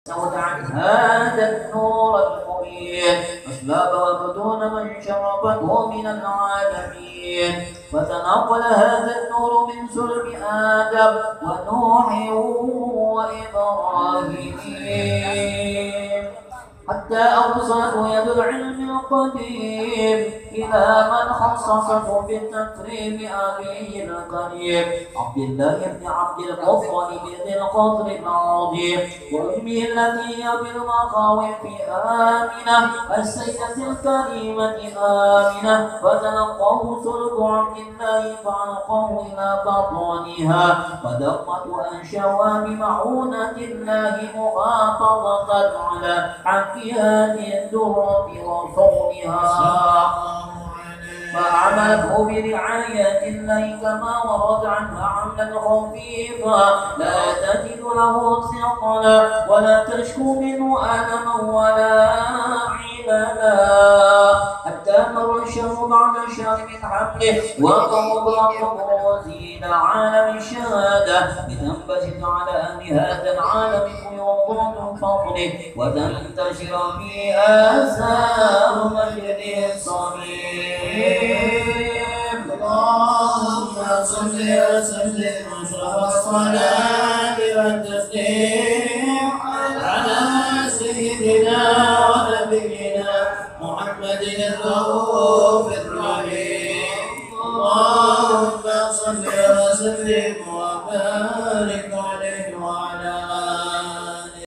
سود عن هذا النور المبين أسباب وبدون من شرفته من العالمين، فتنقل هذا النور من سلب آدم ونوح وإبراهيم حتى أوصله يد العلم القديم إلى من خصصه بالتكريم أبيه الكريم عبد الله بن عبد المطلب ذي القدر العظيم وأمه التي هي بالمخاوف آمنة السيدة الكريمة آمنة، فتلقاه سلك عبد الله فألقاه إلى بطنها فدقت أنشوا بمعونة الله محافظة على حكيات الدرة وصونها، فعمله برعاية الله كما ورد عنها عملا خفيفا لا تجد له ثقلا ولا تشكو منه ألما ولا عللا، حتى مر الشهر بعد شهر من حمله وقرب ربه وزين عالم الشهادة لتنبسط على أهل هذا العالم فيوضون فضله وتنتشر في آثار مجده الصميم. اللهم صل وسلم أشرف الصلاة والتسليم على سيدنا ونبينا محمد الرؤوف الرحيم. اللهم صل وسلم